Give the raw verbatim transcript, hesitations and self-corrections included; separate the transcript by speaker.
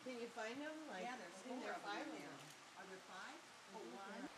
Speaker 1: Can you find them? Like,
Speaker 2: Yeah, there's
Speaker 1: I think
Speaker 2: four
Speaker 1: there are
Speaker 2: of them
Speaker 1: five
Speaker 2: in
Speaker 1: of
Speaker 2: there.
Speaker 1: them.
Speaker 2: Are there five? Oh, one,